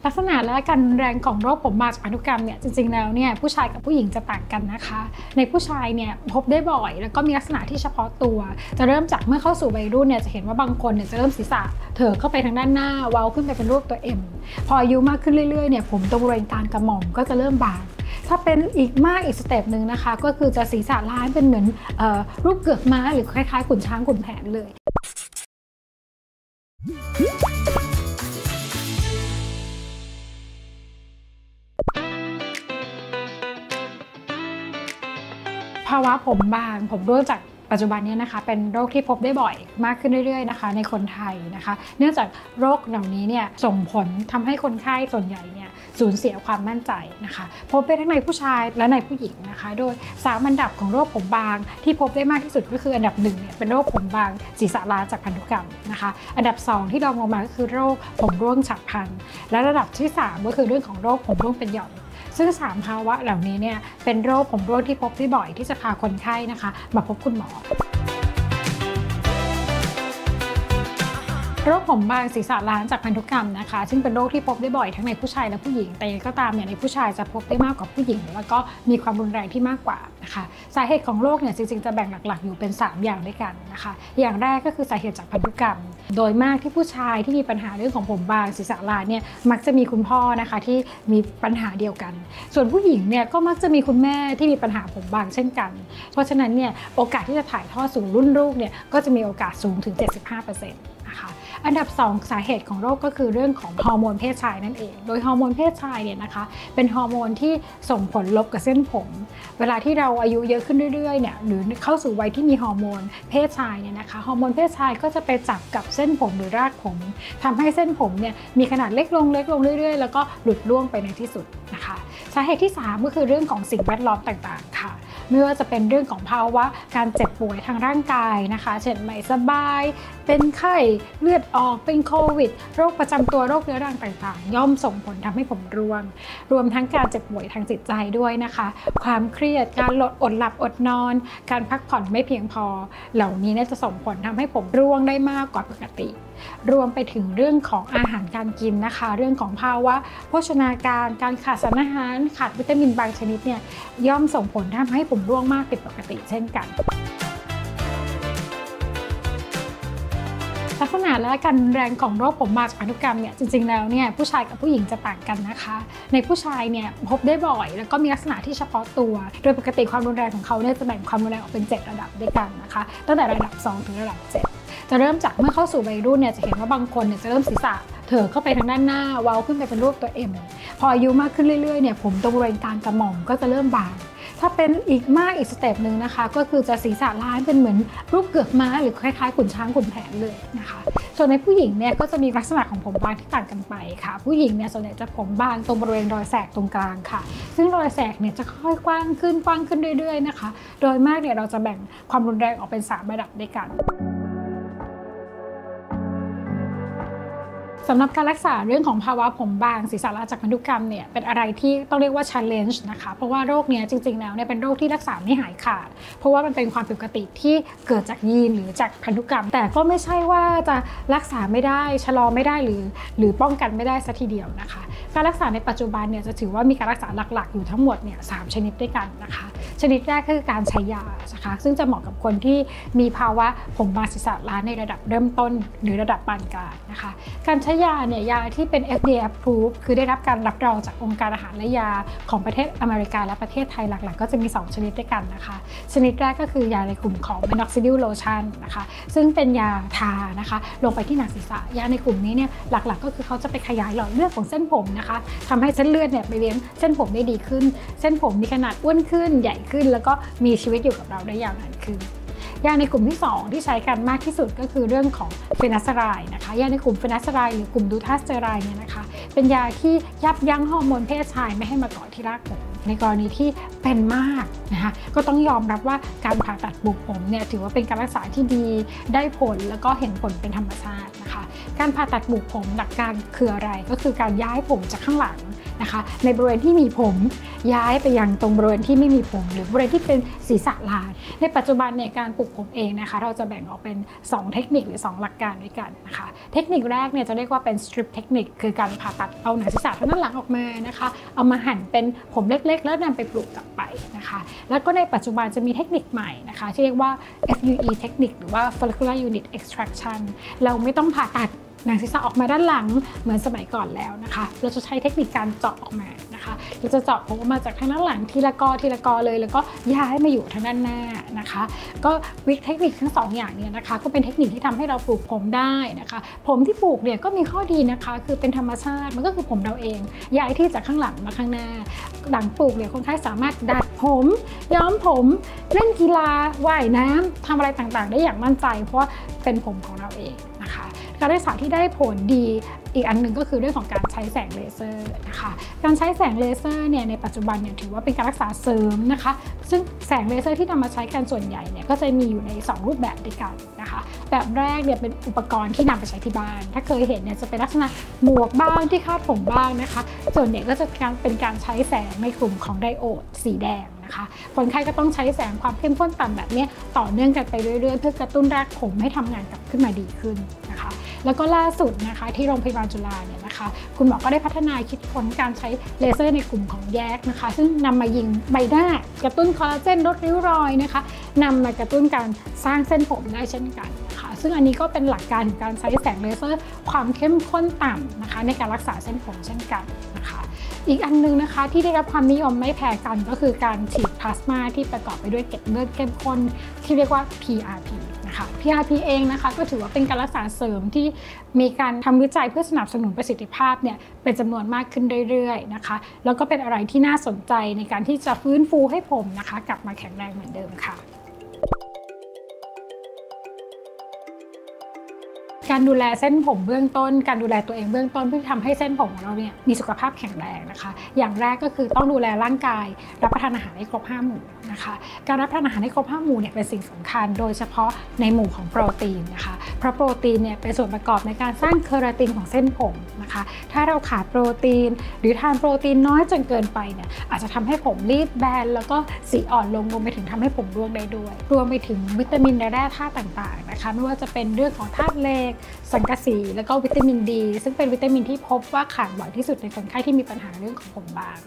ลักษณะและการรุนแรงของโรคผมบางจากพันธุกรรมเนี่ยจริงๆแล้วเนี่ยผู้ชายกับผู้หญิงจะต่างกันนะคะในผู้ชายเนี่ยพบได้บ่อยแล้วก็มีลักษณะที่เฉพาะตัวจะเริ่มจากเมื่อเข้าสู่วัยรุ่นเนี่ยจะเห็นว่าบางคนเนี่ยจะเริ่มศีรษะเถิกเข้าไปทางด้านหน้าเว้าขึ้นไปเป็นรูปตัว M พออายุมากขึ้นเรื่อยๆเนี่ยผมตรงบริเวณกลางกระหม่อมก็จะเริ่มบางถ้าเป็นอีกสเต็ปหนึ่งนะคะก็คือจะศีรษะล้านเป็นเหมือนรูปเกือกม้าหรือคล้ายๆขุนช้างขุนแผนเลยภาวะผมบางผมร่วงจากปัจจุบันนี้นะคะเป็นโรคที่พบได้บ่อยมากขึ้นเรื่อยๆนะคะในคนไทยนะคะเนื่องจากโรคเหล่านี้เนี่ยส่งผลทำให้คนไข้ส่วนใหญ่เนี่ยสูญเสียความมั่นใจนะคะพบได้ทั้งในผู้ชายและในผู้หญิงนะคะโดย3 อันดับของโรคผมบางที่พบได้มากที่สุดก็คืออันดับ1เนี่ยเป็นโรคผมบางศีรษะล้านจากพันธุกรรมนะคะอันดับ2ที่รองลงมาก็คือโรคผมร่วงฉับพลันและระดับที่3ก็คือเรื่องของโรคผมร่วงเป็นหย่อมซึ่ง3 ภาวะเหล่านี้เนี่ยเป็นโรคผมร่วงที่พบได้บ่อยที่จะพาคนไข้นะคะมาพบคุณหมอโรคผมบางศีรษะล้านจากพันธุกรรมนะคะซึ่งเป็นโรคที่พบได้บ่อยทั้งในผู้ชายและผู้หญิงแต่ก็ตามเนี่ยในผู้ชายจะพบได้มากกว่าผู้หญิงแล้วก็มีความรุนแรงที่มากกว่านะคะสาเหตุของโรคเนี่ยจริงๆจะแบ่งหลักๆอยู่เป็น3 อย่างด้วยกันนะคะอย่างแรกก็คือสาเหตุจากพันธุกรรมโดยมากที่ผู้ชายที่มีปัญหาเรื่องของผมบางศีรษะล้านเนี่ยมักจะมีคุณพ่อนะคะที่มีปัญหาเดียวกันส่วนผู้หญิงเนี่ยก็มักจะมีคุณแม่ที่มีปัญหาผมบางเช่นกันเพราะฉะนั้นเนี่ยโอกาสที่จะถ่ายทอดสู่รุ่นลูกเนี่ยก็จะมีโอกาสสูงถึง 75%นะคะอันดับ2สาเหตุของโรคก็คือเรื่องของฮอร์โมนเพศชายนั่นเองโดยฮอร์โมนเพศชายเนี่ยนะคะเป็นฮอร์โมนที่ส่งผลลบกับเส้นผมเวลาที่เราอายุเยอะขึ้นเรื่อยๆเนี่ยหรือเข้าสู่วัยที่มีฮอร์โมนเพศชายเนี่ยนะคะฮอร์โมนเพศชายก็จะไปจับกับเส้นผมหรือรากผมทำให้เส้นผมเนี่ยมีขนาดเล็กลงเรื่อยๆแล้วก็หลุดร่วงไปในที่สุดนะคะสาเหตุที่3ก็คือเรื่องของสิ่งแวดล้อมต่างๆค่ะไม่ว่าจะเป็นเรื่องของภาวะการเจ็บป่วยทางร่างกายนะคะเช่นไม่สบายเป็นไข้เลือดออกเป็นโควิดโรคประจำตัวโรคเรื้อรังต่างๆย่อมส่งผลทำให้ผมร่วงรวมทั้งการเจ็บป่วยทางจิตใจด้วยนะคะความเครียดการอดหลับอดนอนการพักผ่อนไม่เพียงพอเหล่านี้จะส่งผลทำให้ผมร่วงได้มากกว่าปกติรวมไปถึงเรื่องของอาหารการกินนะคะเรื่องของภาวะโภชนาการการขาดสารอาหารขาดวิตามินบางชนิดเนี่ยย่อมส่งผลทำให้ผมร่วงมากผิดปกติเช่นกันลักษณะและการรุนแรงของโรคผมบางจากพันธุกรรมเนี่ยจริงๆแล้วเนี่ยผู้ชายกับผู้หญิงจะต่างกันนะคะในผู้ชายเนี่ยพบได้บ่อยแล้วก็มีลักษณะที่เฉพาะตัวโดยปกติความรุนแรงของเขาเนี่ยจะแบ่งความรุนแรงออกเป็น7 ระดับด้วยกันนะคะตั้งแต่ระดับ2ถึงระดับ7จะเริ่มจากเมื่อเข้าสู่วัยรุ่นเนี่ยจะเห็นว่าบางคนเนี่ยจะเริ่มศีรษะเถิกเข้าไปทางด้านหน้าเว้าขึ้นไปเป็นรูปตัว M พออายุมากขึ้นเรื่อยๆเนี่ยผมตรงบริเวณกลางกระหม่อมก็จะเริ่มบางถ้าเป็นอีกสเต็ปหนึ่งนะคะก็คือจะศีรษะล้านเป็นเหมือนรูปเกือกม้าหรือคล้ายๆขุนช้างขุนแผนเลยนะคะส่วนในผู้หญิงเนี่ยก็จะมีลักษณะของผมบางที่ต่างกันไปค่ะผู้หญิงเนี่ยส่วนใหญ่จะผมบางตรงบริเวณรอยแสกตรงกลางค่ะซึ่งรอยแสกเนี่ยจะค่อยกว้างขึ้นเรื่อยๆนะคะโดยมากเนี่ยเราจะแบ่งความรุนแรงออกเป็น3 ระดับด้วยกันสำหรับการรักษาเรื่องของภาวะผมบางศีรษะล้านจากพันธุกรรมเนี่ยเป็นอะไรที่ต้องเรียกว่า challenge นะคะเพราะว่าโรคนี้จริงๆแล้วเนี่ยเป็นโรคที่รักษาไม่หายขาดเพราะว่ามันเป็นความผิดปกติที่เกิดจากยีนหรือจากพันธุกรรมแต่ก็ไม่ใช่ว่าจะรักษาไม่ได้ชะลอไม่ได้หรือป้องกันไม่ได้ซะทีเดียวนะคะการรักษาในปัจจุบันเนี่ยจะถือว่ามีการรักษาหลักๆอยู่ทั้งหมดเนี่ย3 ชนิดด้วยกันนะคะชนิดแรกคือการใช้ยานะคะซึ่งจะเหมาะกับคนที่มีภาวะผมบางศีรษะล้านในระดับเริ่มต้นหรือระดับปานกลางนะคะการใช้ยาเนี่ยยาที่เป็น FDA approved คือได้รับการรับรองจากองค์การอาหารและยาของประเทศอเมริกาและประเทศไทยหลักๆก็จะมี2 ชนิดด้วยกันนะคะชนิดแรกก็คือยาในกลุ่มของ minoxidil lotion นะคะซึ่งเป็นยาทานะคะลงไปที่หนังศีรษะยาในกลุ่มนี้เนี่ยหลักๆก็คือเขาจะไปขยายหลอดเลือดของเส้นผมนะคะทำให้เส้นเลือดเนี่ยไปเลี้ยงเส้นผมได้ดีขึ้นเส้นผมมีขนาดอ้วนขึ้นใหญ่ขึ้นแล้วก็มีชีวิตอยู่กับเราได้ยาวนานขึ้นยาในกลุ่มที่2ที่ใช้กันมากที่สุดก็คือเรื่องของฟีนัสเซอไรด์นะคะยาในกลุ่มฟีนัสเซอไรด์หรือกลุ่มดูทัสเตอไรด์เนี่ยนะคะเป็นยาที่ยับยั้งฮอร์โมนเพศชายไม่ให้มาเกาะที่รากผมในกรณีที่เป็นมากนะคะก็ต้องยอมรับว่าการผ่าตัดปลูกผมเนี่ยถือว่าเป็นการรักษาที่ดีได้ผลแล้วก็เห็นผลเป็นธรรมชาตินะคะการผ่าตัดปลูกผมหลักการคืออะไรก็คือการย้ายผมจากข้างหลังนะคะในบริเวณที่มีผมย้ายไปยังตรงบริเวณที่ไม่มีผมหรือบริเวณที่เป็นศีรษะล้านในปัจจุบันเนี่ยการปลูกผมเองนะคะเราจะแบ่งออกเป็น2เทคนิคหรือ2หลักการด้วยกันนะคะเทคนิคแรกเนี่ยจะเรียกว่าเป็น strip เทคนิคคือการผ่าตัดเอาหนังศีรษะทางด้านหลังออกมานะคะเอามาหั่นเป็นผมเล็กๆแล้วนำไปปลูกกลับไปนะคะแล้วก็ในปัจจุบันจะมีเทคนิคใหม่นะคะที่เรียกว่า FUE เทคนิคหรือว่า follicular unit extraction เราไม่ต้องผ่าตัดหนังศีรษะออกมาด้านหลังเหมือนสมัยก่อนแล้วนะคะเราจะใช้เทคนิคการเจาะออกมานะคะเราจะเจาะผมออกมาจากทางด้านหลังทีละกอเลยแล้วก็ย้ายมาอยู่ทางด้านหน้านะคะก็วิธีเทคนิคทั้ง2อย่างเนี่ยนะคะก็เป็นเทคนิคที่ทำให้เราปลูกผมได้นะคะผมที่ปลูกเนี่ยก็มีข้อดีนะคะคือเป็นธรรมชาติมันก็คือผมเราเองย้ายที่จากข้างหลังมาข้างหน้าหลังปลูกเนี่ยคนไข้สามารถดัดผมย้อมผมเล่นกีฬาว่ายน้ำทำอะไรต่างๆได้อย่างมั่นใจเพราะว่าเป็นผมของเราเองนะคะการรักษาที่ได้ผลดีอีกอันหนึ่งก็คือเรื่องของการใช้แสงเลเซอร์นะคะการใช้แสงเลเซอร์เนี่ยในปัจจุบันเนี่ยถือว่าเป็นการรักษาเสริมนะคะซึ่งแสงเลเซอร์ที่นำมาใช้กันส่วนใหญ่เนี่ยก็จะมีอยู่ใน2รูปแบบด้วยกันนะคะแบบแรกเนี่ยเป็นอุปกรณ์ที่นำไปใช้ที่บ้านถ้าเคยเห็นเนี่ยจะเป็นลักษณะหมวกบ้างที่คาดผมบ้างนะคะส่วนใหญ่ก็จะเป็นการใช้แสงในกลุ่มของไดโอดสีแดงนะคะคนไข้ก็ต้องใช้แสงความเข้มข้นต่ำแบบนี้ต่อเนื่องกันไปเรื่อยๆเพื่อกระตุ้นรากผมให้ทำงานกลับขึ้นมาดีขึ้นนะคะแล้วก็ล่าสุดนะคะที่โรงพยาบาลจุฬาเนี่ยนะคะคุณหมอก็ได้พัฒนาคิดค้นการใช้เลเซอร์ในกลุ่มของแยกนะคะซึ่งนำมายิงใบหน้ากระตุ้นคอลลาเจนลดริ้วรอยนะคะนำมากระตุ้นการสร้างเส้นผมได้เช่นกันนะคะซึ่งอันนี้ก็เป็นหลักการของการใช้แสงเลเซอร์ความเข้มข้นต่ำนะคะในการรักษาเส้นผมเช่นกันนะคะอีกอันนึงนะคะที่ได้รับความนิยมไม่แพ้กันก็คือการฉีดพลาสมาที่ประกอบไปด้วยเกล็ดเลือดเข้มข้นที่เรียกว่า PRP นะคะ PRP เองนะคะก็ถือว่าเป็นการรักษาเสริมที่มีการทำวิจัยเพื่อสนับสนุนประสิทธิภาพเนี่ยเป็นจำนวนมากขึ้นเรื่อยๆนะคะแล้วก็เป็นอะไรที่น่าสนใจในการที่จะฟื้นฟูให้ผมนะคะกลับมาแข็งแรงเหมือนเดิมค่ะการดูแลเส้นผมเบื้องต้นการดูแลตัวเองเบื้องต้นเพื่อทำให้เส้นผมของเราเนี่ยมีสุขภาพแข็งแรงนะคะอย่างแรกก็คือต้องดูแลร่างกายรับประทานอาหารให้ครบ5หมู่นะคะการรับประทานอาหารให้ครบ5หมู่เนี่ยเป็นสิ่งสำคัญโดยเฉพาะในหมู่ของโปรตีนนะคะเพราะโปรตีนเนี่ยเป็นส่วนประกอบในการสร้างเคราตินของเส้นผมนะคะถ้าเราขาดโปรตีนหรือทานโปรตีนน้อยจนเกินไปเนี่ยอาจจะทำให้ผมรีบแบนแล้วก็สีอ่อนลงรวมไปถึงทำให้ผมร่วงได้ด้วยรวมไปถึงวิตามินและแร่ธาตุต่างๆนะคะไม่ว่าจะเป็นเรื่องของธาตุเหล็กสังกะสีแล้วก็วิตามินดีซึ่งเป็นวิตามินที่พบว่าขาดบ่อยที่สุดในคนไข้ที่มีปัญหาเรื่องของผมบาง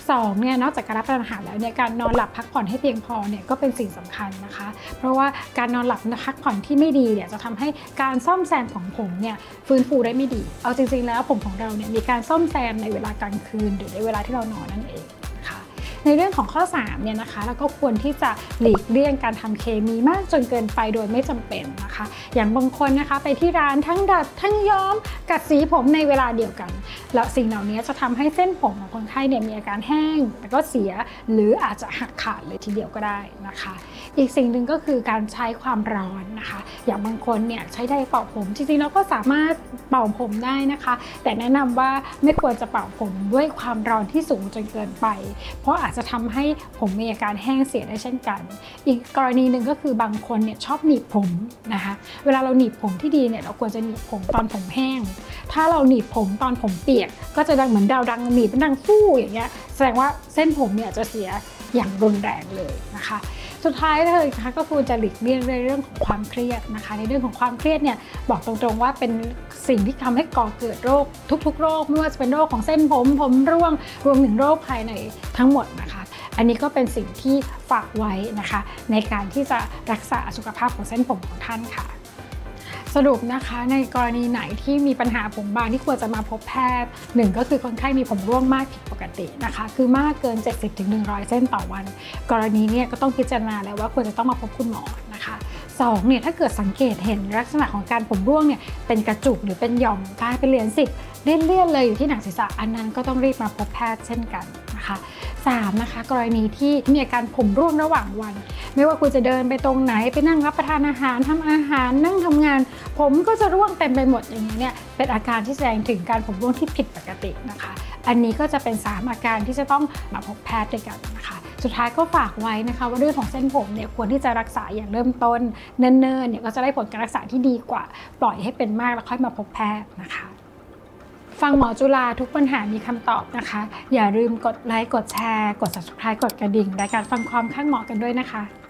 2เนี่ยนอกจากการรับประทานอาหารแล้วเนี่ยการนอนหลับพักผ่อนให้เพียงพอเนี่ยก็เป็นสิ่งสำคัญนะคะเพราะว่าการนอนหลับพักผ่อนที่ไม่ดีเนี่ยจะทำให้การซ่อมแซมของผมเนี่ยฟื้นฟูได้ไม่ดีเอาจริงๆแล้วผมของเราเนี่ยมีการซ่อมแซมในเวลากลางคืนหรือในเวลาที่เรานอนนั่นเองในเรื่องของข้อ3เนี่ยนะคะเราก็ควรที่จะหลีกเลี่ยงการทำเคมีมากจนเกินไปโดยไม่จำเป็นนะคะอย่างบางคนนะคะไปที่ร้านทั้งดัดทั้งย้อมกัดสีผมในเวลาเดียวกันแล้วสิ่งเหล่านี้จะทำให้เส้นผมของคนไข้เนี่ยมีอาการแห้งแล้วก็เสียหรืออาจจะหักขาดเลยทีเดียวก็ได้นะคะอีกสิ่งหนึ่งก็คือการใช้ความร้อนนะคะอย่างบางคนเนี่ยใช้ไดร์เป่าผมจริงๆเราก็สามารถเป่าผมได้นะคะแต่แนะนำว่าไม่ควรจะเป่าผมด้วยความร้อนที่สูงจนเกินไปเพราะอาจจะทำให้ผมมีอาการแห้งเสียได้เช่นกันอีกกรณีหนึ่งก็คือบางคนเนี่ยชอบหนีบผมนะคะเวลาเราหนีบผมที่ดีเนี่ยเราควรจะหนีบผมตอนผมแห้งถ้าเราหนีบผมตอนผมเปียกก็จะดังเหมือนดาวดังหนีบดังฟู่อย่างเงี้ยแสดงว่าเส้นผมเนี่ยจะเสียอย่างรุนแรงเลยนะคะสุดท้ายเลยนะคะก็ควรจะหลีกเลี่ยงในเรื่องของความเครียดนะคะในเรื่องของความเครียดเนี่ยบอกตรงๆว่าเป็นสิ่งที่ทำให้ก่อเกิดโรคทุกๆโรคไม่ว่าจะเป็นโรคของเส้นผมร่วงรวมถึงโรคภายในทั้งหมดนะคะอันนี้ก็เป็นสิ่งที่ฝากไว้นะคะในการที่จะรักษาสุขภาพของเส้นผมของท่านค่ะสรุปนะคะในกรณีไหนที่มีปัญหาผมบางที่ควรจะมาพบแพทย์1ก็คือคนไข้มีผมร่วงมากผิดปกตินะคะคือมากเกิน 70-100 เส้นต่อวันกรณีนี้ก็ต้องพิจารณาแล้วว่าควรจะต้องมาพบคุณหมอนะคะ2เนี่ยถ้าเกิดสังเกตเห็นลักษณะของการผมร่วงเนี่ยเป็นกระจุกหรือเป็นหย่อมกลายเป็นเหรียญ10เลี่ยนเลยอยู่ที่หนังศีรษะอันนั้นก็ต้องรีบมาพบแพทย์เช่นกันนะคะ3นะคะกรณีที่มีอาการผมร่วงระหว่างวันไม่ว่าคุณจะเดินไปตรงไหนไปนั่งรับประทานอาหารทำอาหารนั่งทำงานผมก็จะร่วงเต็มไปหมดอย่างนี้เนี่ยเป็นอาการที่แสดงถึงการผมร่วงที่ผิดปกตินะคะอันนี้ก็จะเป็น3อาการที่จะต้องมาพบแพทย์ด้วยกันนะคะสุดท้ายก็ฝากไว้นะคะว่าเรื่องของเส้นผมเนี่ยควรที่จะรักษาอย่างเริ่มต้นเนิ่นๆเนี่ยก็จะได้ผลการรักษาที่ดีกว่าปล่อยให้เป็นมากแล้วค่อยมาพบแพทย์นะคะฟังหมอจุฬาทุกปัญหามีคำตอบนะคะอย่าลืมกดไลค์กดแชร์กด subscribe กดกระดิ่งรายการฟังความข้างหมอกันด้วยนะคะ